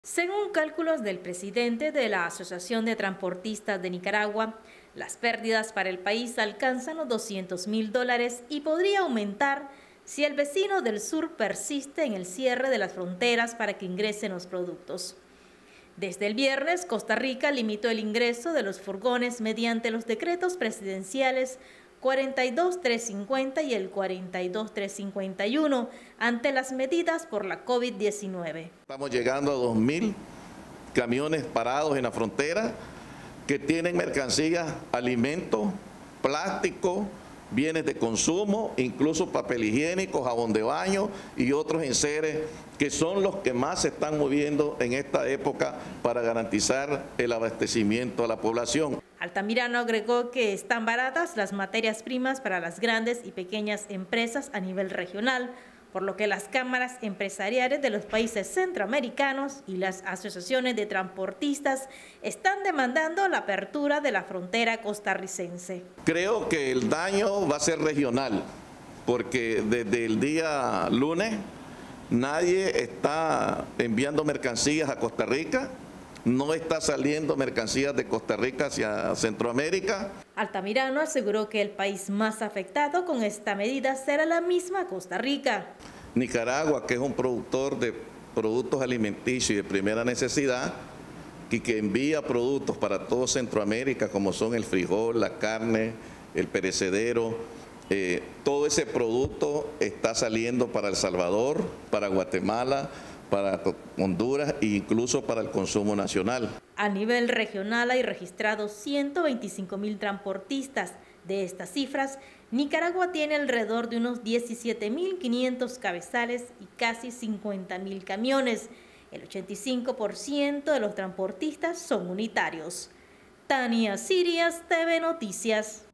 Según cálculos del presidente de la Asociación de Transportistas de Nicaragua, las pérdidas para el país alcanzan los $200.000 y podría aumentar si el vecino del sur persiste en el cierre de las fronteras para que ingresen los productos. Desde el viernes, Costa Rica limitó el ingreso de los furgones mediante los decretos presidenciales 42350 y el 42351 ante las medidas por la COVID-19. Estamos llegando a 2.000 camiones parados en la frontera que tienen mercancías, alimentos, plástico, bienes de consumo, incluso papel higiénico, jabón de baño y otros enseres que son los que más se están moviendo en esta época para garantizar el abastecimiento a la población. Altamirano agregó que están baratas las materias primas para las grandes y pequeñas empresas a nivel regional, por lo que las cámaras empresariales de los países centroamericanos y las asociaciones de transportistas están demandando la apertura de la frontera costarricense. Creo que el daño va a ser regional, porque desde el día lunes nadie está enviando mercancías a Costa Rica. No está saliendo mercancías de Costa Rica hacia Centroamérica. Altamirano aseguró que el país más afectado con esta medida será la misma Costa Rica. Nicaragua, que es un productor de productos alimenticios y de primera necesidad, y que envía productos para todo Centroamérica, como son el frijol, la carne, el perecedero, todo ese producto está saliendo para El Salvador, para Guatemala, para Honduras e incluso para el consumo nacional. A nivel regional hay registrados 125.000 transportistas. De estas cifras, Nicaragua tiene alrededor de unos 17.500 cabezales y casi 50.000 camiones. El 85% de los transportistas son unitarios. Tania Sirias, TV Noticias.